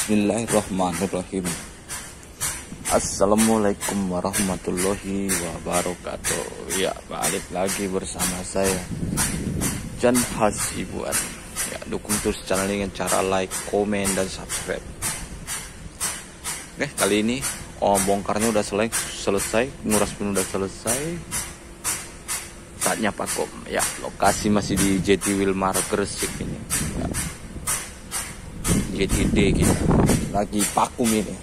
Bismillahirrahmanirrahim. Assalamualaikum warahmatullahi wabarakatuh. Ya, balik lagi bersama saya Jan Hasibuan. Ya, dukung terus channel ini dengan cara like, komen, dan subscribe. Oke, kali ini bongkarnya udah selesai, nguras pun udah selesai. Saatnya pakom. Ya, lokasi masih di Jati Wilmar Gresik ini. Ya. JTD kita lagi vakum ini.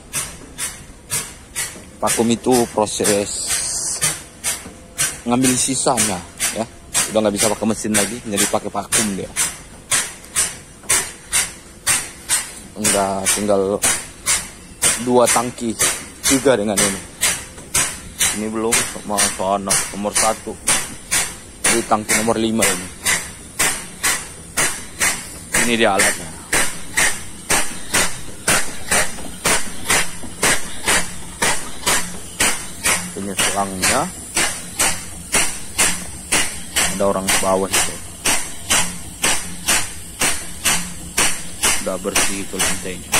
Vakum itu proses ngambil sisanya, ya. Udah nggak bisa pakai mesin lagi, jadi pakai vakum dia. Enggak, tinggal 2 tangki, 3 dengan ini. Ini belum sama sono nomor 1. Jadi tangki nomor 5 ini. Ini dia alatnya. Ini selangnya, ada orang bawah itu, udah bersih itu lantainya.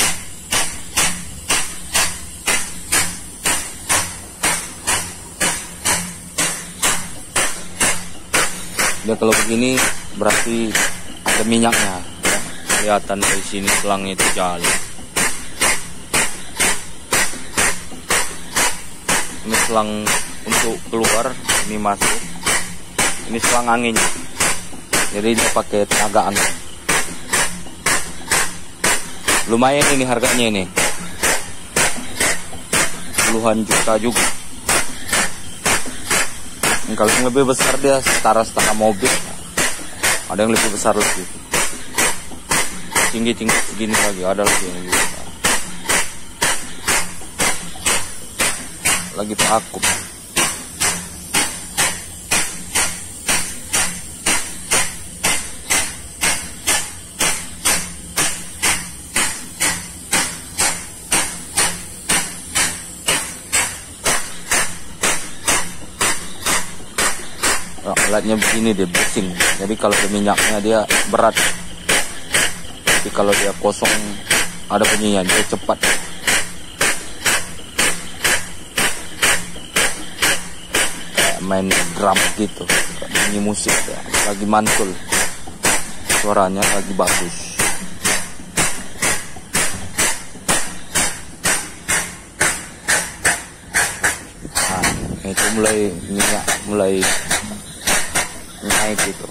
Dia kalau begini berarti ada minyaknya, ya. Kelihatan dari sini selangnya itu jalan. Ini selang untuk keluar, ini masuk. Ini selang anginnya, jadi dia pakai tenaga angin. Lumayan ini harganya ini, puluhan juta juga. Kalau yang lebih besar dia setara mobil. Ada yang lebih besar lagi, tinggi segini lagi, ada lagi yang lebih besar. Lagi vakum. Nah, alatnya begini dia bising. Jadi kalau ada minyaknya dia berat. Tapi kalau dia kosong ada bunyinya, dia cepat. Main drum gitu, bunyi musik ya. Lagi mantul, suaranya lagi bagus. Nah, itu mulai naik gitu.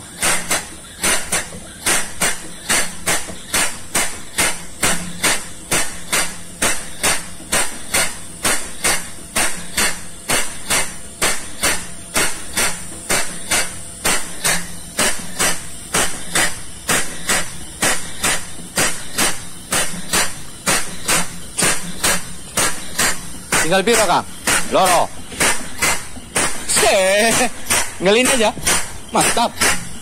Tinggal piro Kang? Loro. Ngelin aja. Mantap.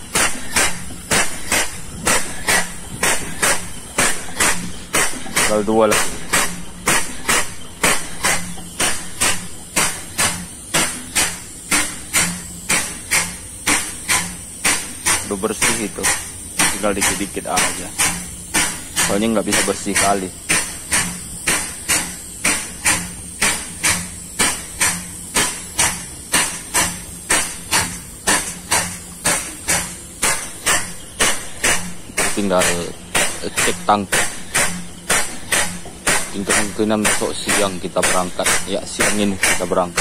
Tinggal 2 lagi. Udah bersih itu. Tinggal dikit-dikit aja. Soalnya nggak bisa bersih kali. Tinggal cek tangki. Kemungkinan besok siang kita berangkat. Ya, siang ini kita berangkat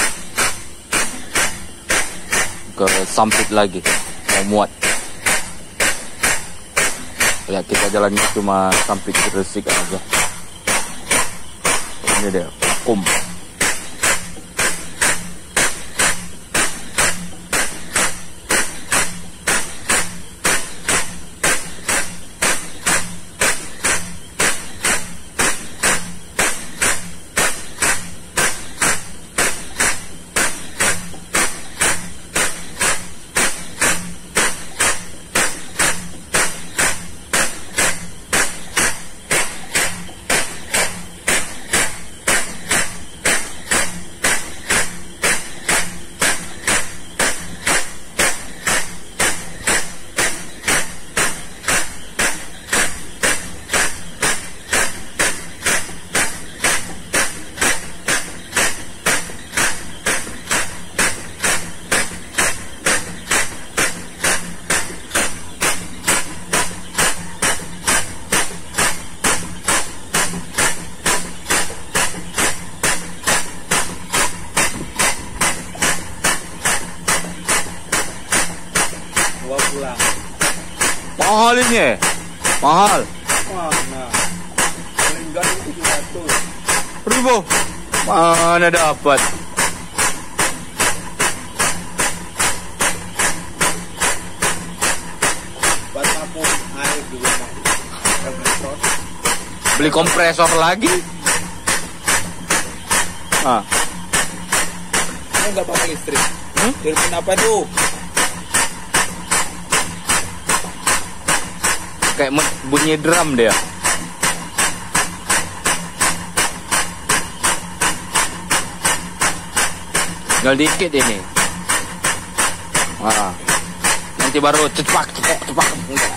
ke Sampit lagi, mau muat. Ya, kita jalannya cuma Sampit Gresik aja. Ini dia vakum. mahal ini. Mahal. Mana? Paling enggak itu 700. Ribu. Mana dapat? Buat tampung air juga kompresor. Beli kompresor lagi. Ah. Ini enggak pakai listrik. Turbin apa itu? Kayak bunyi drum dia. Tinggal dikit ini. Ah. Nanti baru cepak. Enggak.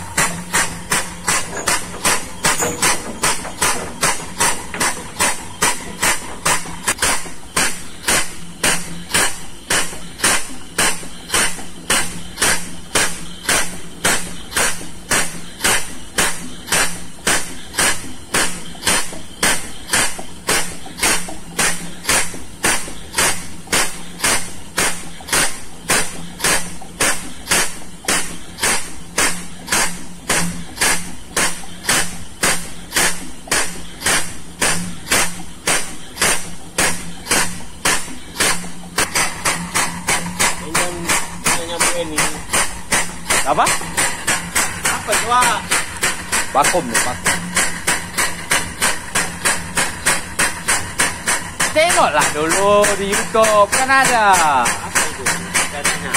Apa? Apa itu, Pak? Vakum nih, vakum. Tengoklah dulu di YouTube, kan ada. Apa itu? Jadinya.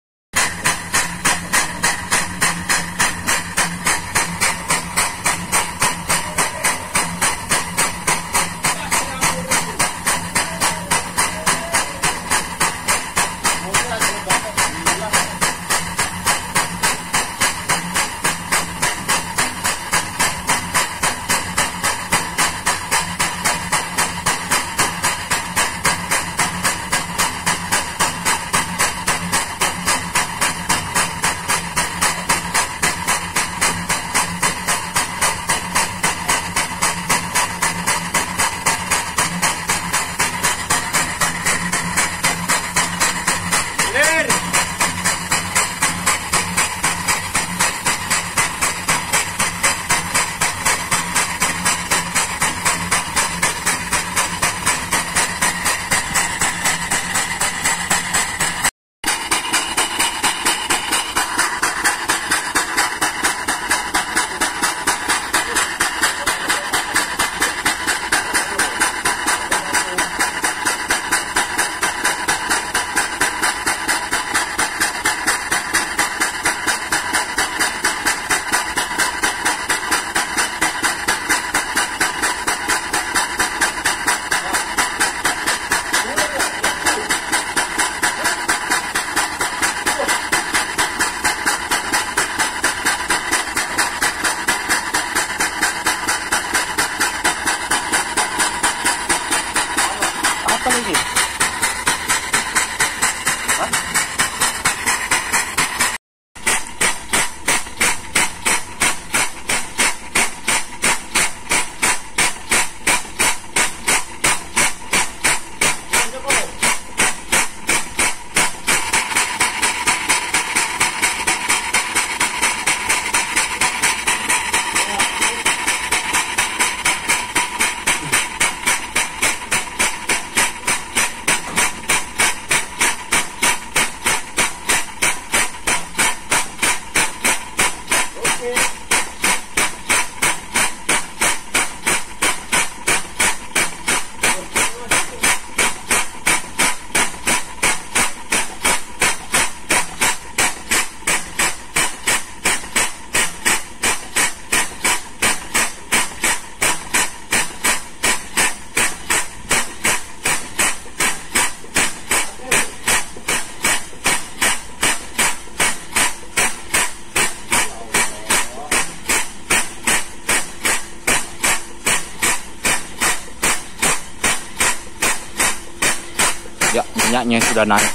Ya, minyaknya sudah naik.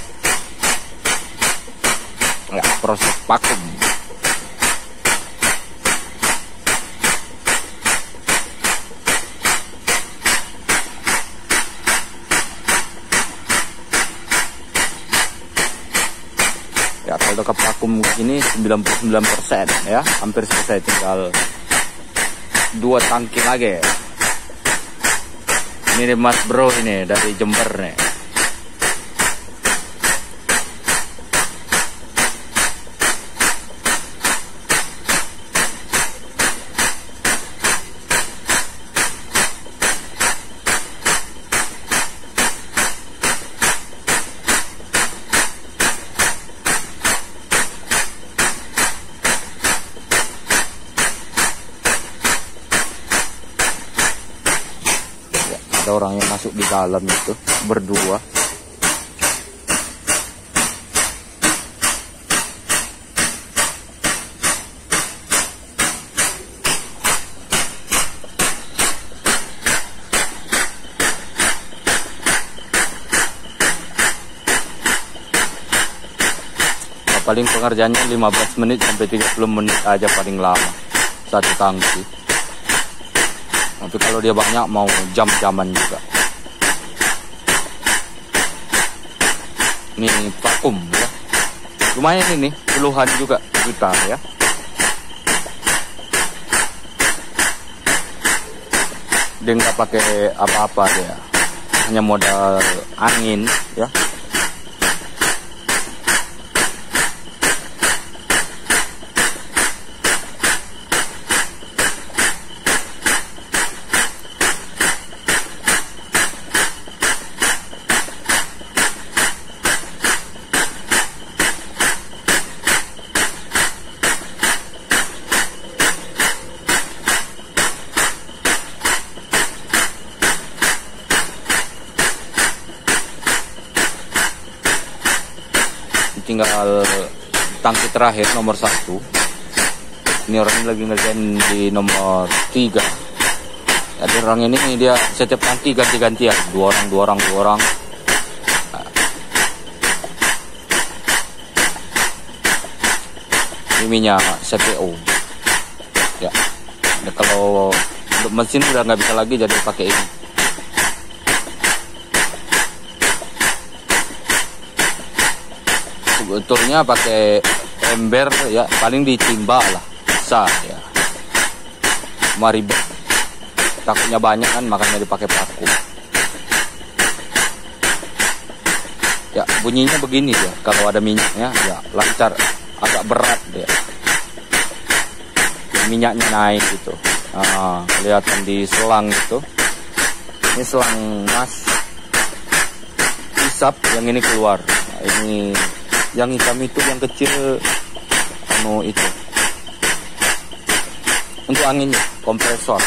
Ya, proses vakum. Ya, kalau udah kepakum gini 99% ya, hampir selesai, tinggal 2 tangki lagi. Ini Mas Bro ini dari Jember nih. Ada orang yang masuk di dalam itu berdua. Paling pengerjaannya 15 menit sampai 30 menit aja paling lama satu tangki. Tapi kalau dia banyak mau jam-jaman juga. Ini vakum ya. Lumayan ini, puluhan juga juta ya. Dia nggak pakai apa-apa dia. Hanya modal angin ya. Tinggal tangki terakhir nomor 1. Ini orang ini lagi ngerjain di nomor 3. Jadi orang ini dia setiap tangki ganti-gantian, 2 orang. Nah. Ini minyak CPO ya. Nah, kalau untuk mesin udah nggak bisa lagi, jadi pakai ini. Sebetulnya pakai ember ya, paling ditimba lah bisa ya. Ribet, takutnya banyak kan, makanya dipakai paku. Ya bunyinya begini ya, kalau ada minyaknya ya lancar, agak berat dia. Minyaknya naik gitu. Nah, kelihatan di selang itu. Ini selang mas hisap, yang ini keluar. Nah, ini yang hitam itu yang kecil, itu untuk anginnya, kompresor.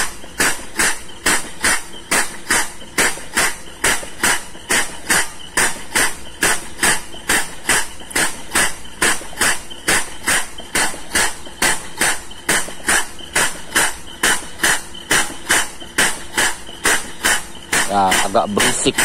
Ya agak berisik.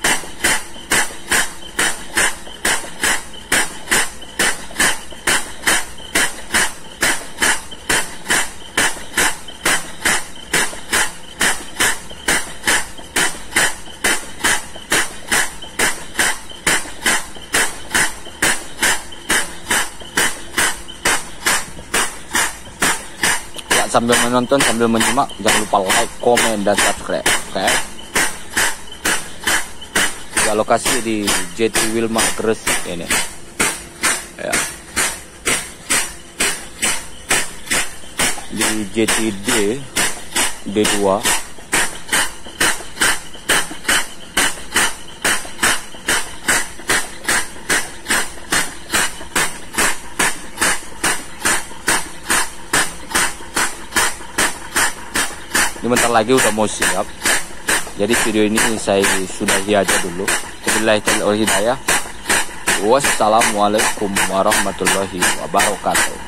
Sambil menonton, sambil menyimak, jangan lupa like, komen, dan subscribe. Oke? Ya, lokasi di JT Wilmar Gresik ini. Ya. Di JTD D2. Ini bentar lagi udah mau siap. Jadi video ini saya sudahi aja dulu. Wabillahi taufiq wal hidayah. Wassalamualaikum warahmatullahi wabarakatuh.